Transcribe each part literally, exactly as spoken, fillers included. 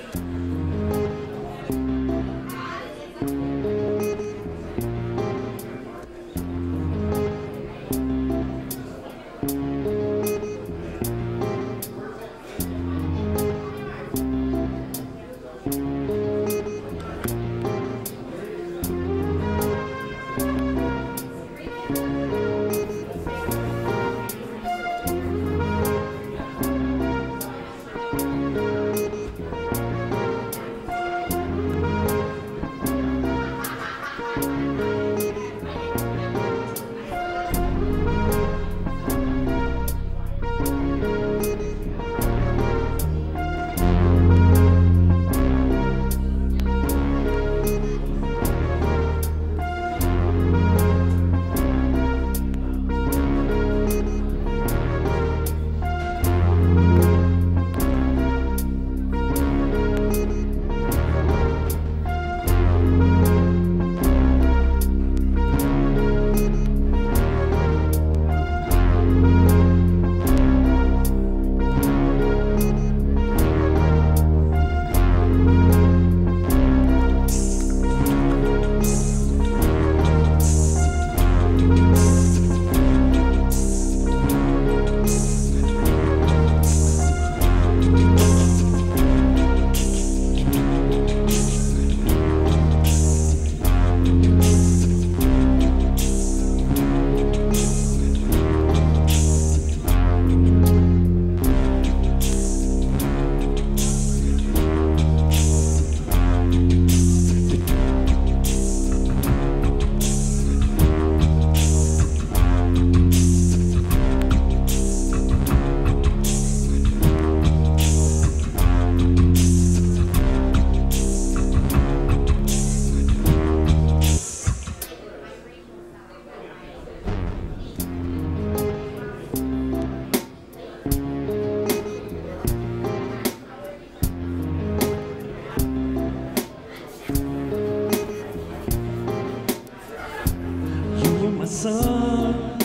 sun,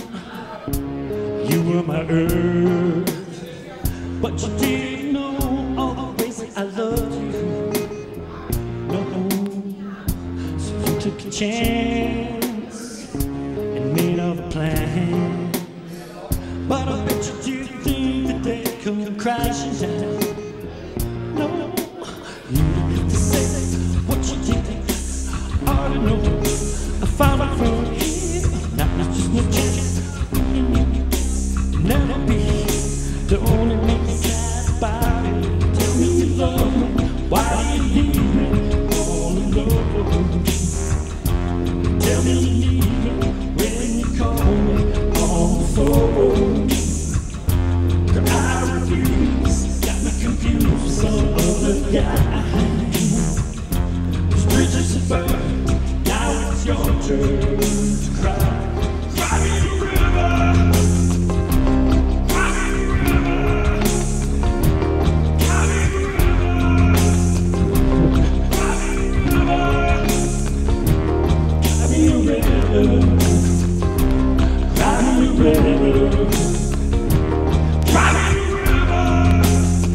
you were my earth, but you didn't know all the ways that I loved you. No, so you took a chance and made all the plans, but I bet you didn't think that they'd come crashing down. No, you don't have to say what you did. All I know, I found out from here. Now it's just no chance. Never be the only make me sad about it. Tell me you love me. Why do you leave me all alone? Tell me you need me when you call me on the phone. Cause I refuse, got me confused with some other guy. These bridges are burned, now it's your turn to cry. Cry me a river, cry me a river, cry me a river, cry me a river, cry me a river, cry me a river, cry me a river,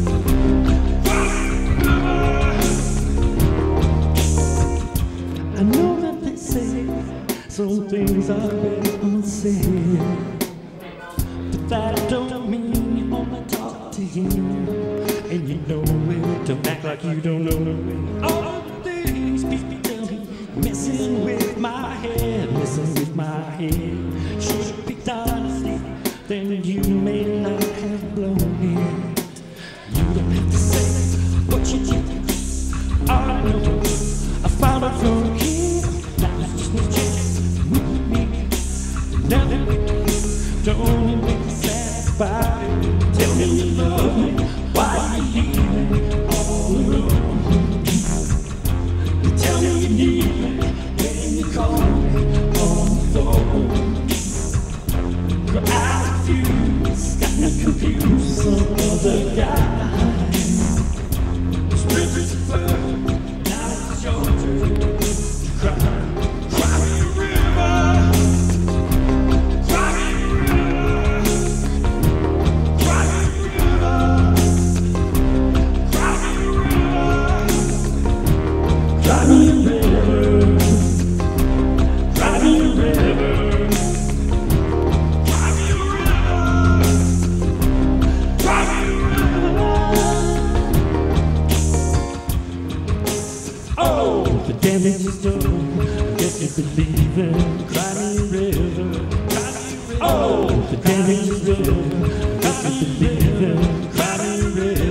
I know that they say some things are better unsaid, but that don't mean you only talk to him, and you know it. Don't act like you don't know it. All the things people tell me, messing with my head, messing with my head. Should've picked honesty, then you may not have blown it. You don't have to say what you did. All I know, I found out from here. Now it's just no chance. Never don't only make me sad about it. Tell me you love me. Why you leave me all alone? You tell me you need me when you call me on the phone. Tell me so, get me believing. Cry me a river, cry me a river. Oh, tell me so, get me believing. Cry me a river.